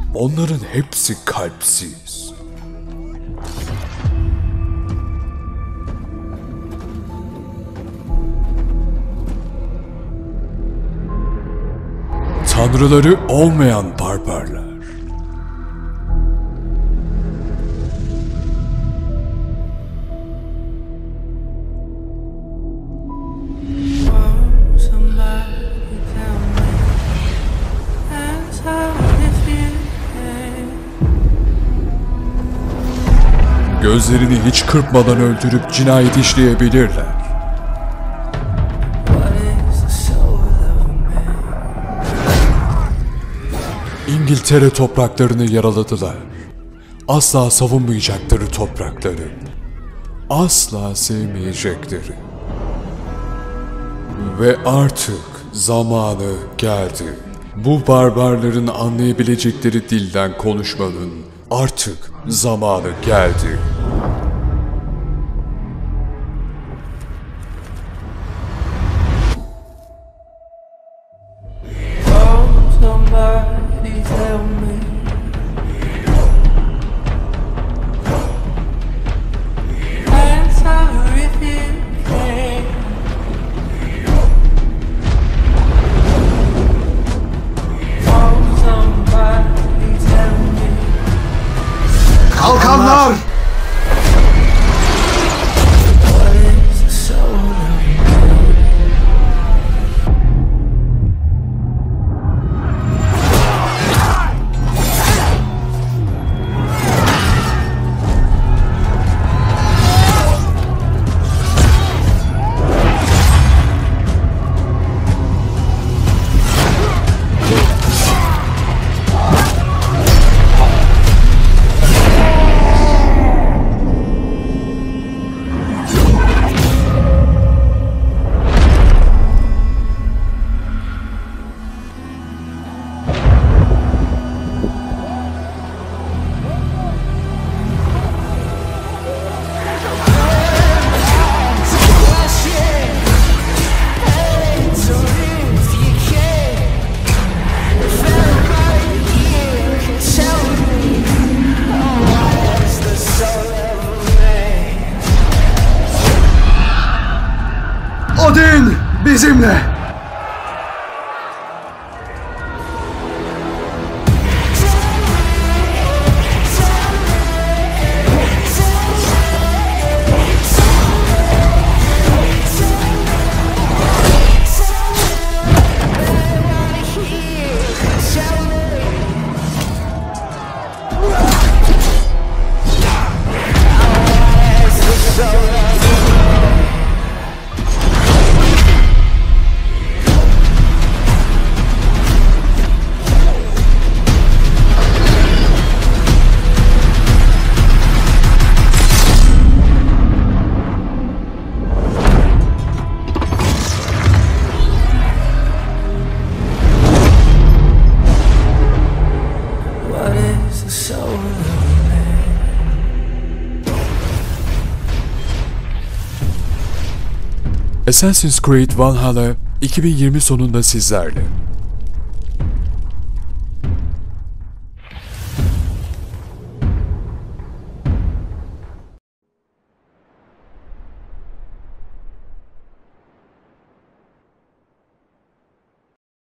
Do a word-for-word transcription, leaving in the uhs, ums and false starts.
onların hepsi kalpsiz. Tanrıları olmayan barbarlar. Gözlerini hiç kırpmadan öldürüp cinayet işleyebilirler. İngiltere topraklarını yaraladılar. Asla savunmayacakları toprakları. Asla sevmeyecekleri. Ve artık zamanı geldi. Bu barbarların anlayabilecekleri dilden konuşmanın artık zamanı geldi. Kalkanlar! Odin bizimle. Assassin's Creed Valhalla iki bin yirmi sonunda sizlerle.